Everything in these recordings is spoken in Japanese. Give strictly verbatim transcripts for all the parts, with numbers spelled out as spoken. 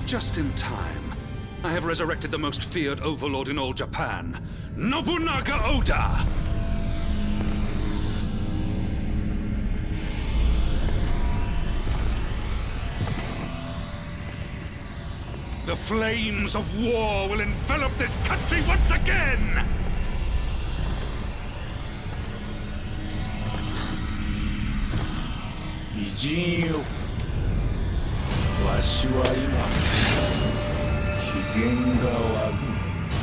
Just in time. I have resurrected the most feared overlord in all Japan, Nobunaga Oda! The flames of war will envelop this country once again! Ijinよ、わしは今機嫌が悪い。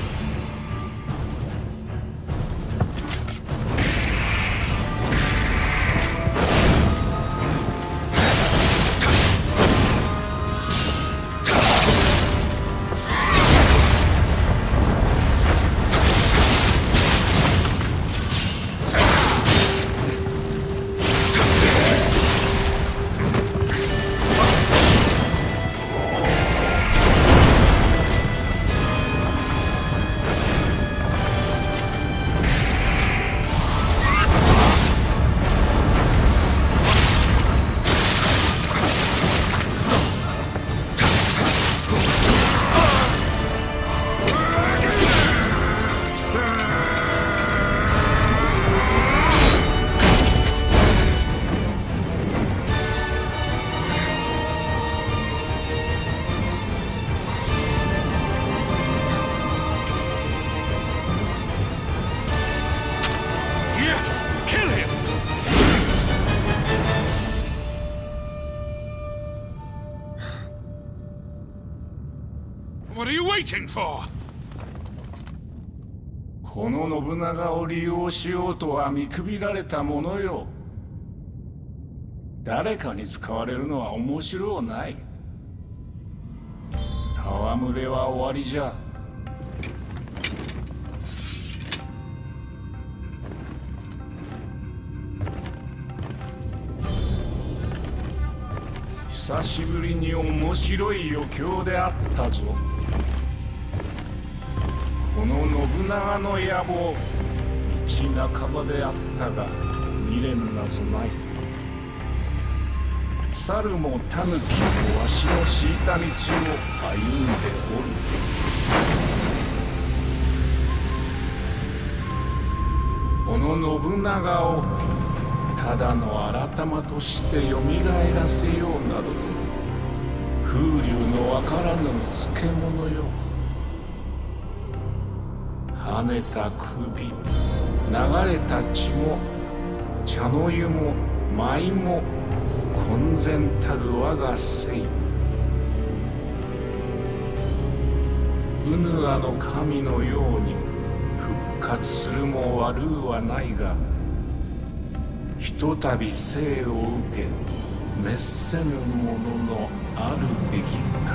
What are you waiting for? この信長を利用しようとは見くびられたものよ。誰かに使われるのは面白うない。戯れは終わりじゃ。久しぶりに面白い余興であったぞ。この信長の野望、道半ばであったが未練なぞない。猿も狸もわしの敷いた道を歩んでおる。この信長をただの改まとしてよみがえらせようなどと、風流のわからぬ漬物よ。跳ねた首、流れた血も茶の湯も舞も混然たる我が生。ウヌアの神のように復活するも悪うはないが、ひとたび生を受け滅せぬもののあるべきか。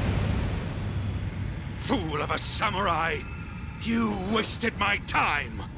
Fool of a samurai! You wasted my time!